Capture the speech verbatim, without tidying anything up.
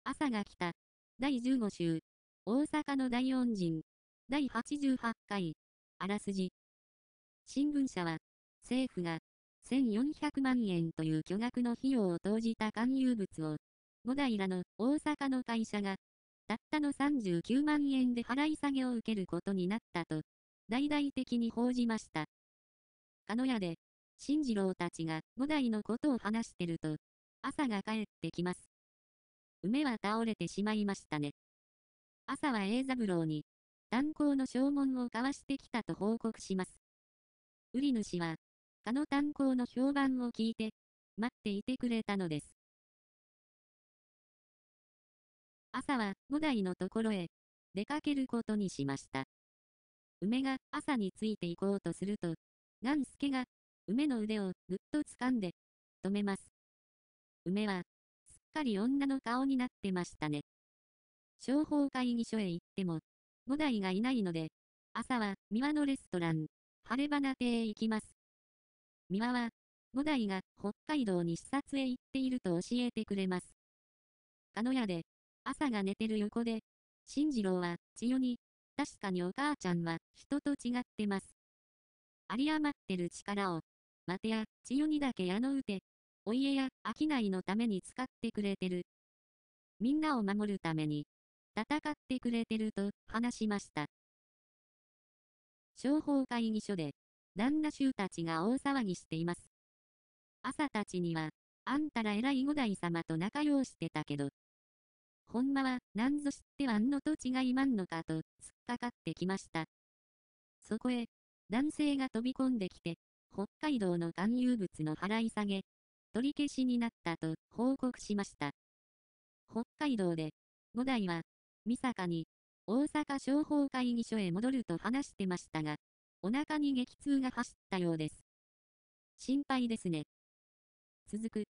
朝が来た。だいじゅうご週。大阪の大恩人。だいはちじゅうはち回。あらすじ。新聞社は、政府が、せんよんひゃくまんえんという巨額の費用を投じた勧誘物を、小平の大阪の会社が、たったのさんじゅうきゅうまんえんで払い下げを受けることになったと、大々的に報じました。鹿屋で、進次郎たちが五代のことを話してると、朝が帰ってきます。梅は倒れてしまいましたね。朝は栄三郎に、炭鉱の証文を交わしてきたと報告します。売り主は、かの炭鉱の評判を聞いて、待っていてくれたのです。朝は五代のところへ、出かけることにしました。梅が朝について行こうとすると、雁助が、梅の腕をぐっと掴んで、止めます。梅は、すっかり女の顔になってましたね。商法会議所へ行っても、五代がいないので、朝は三輪のレストラン、晴れ花亭へ行きます。三輪は、五代が北海道に視察へ行っていると教えてくれます。鹿屋で、朝が寝てる横で、進次郎は、千代に、確かにお母ちゃんは人と違ってます。有り余ってる力を、待てや、千代にだけ矢の打て、お家や商いのために使ってくれてる。みんなを守るために、戦ってくれてると話しました。商法会議所で、旦那衆たちが大騒ぎしています。朝たちには、あんたら偉い五代様と仲良うしてたけど、ほんまは、なんぞ知ってはんのと違いまんのかと、突っかかってきました。そこへ、男性が飛び込んできて、北海道の勧誘物の払い下げ、取り消しになったと報告しました。北海道で、五代は、みさかに、大阪商法会議所へ戻ると話してましたが、お腹に激痛が走ったようです。心配ですね。続く。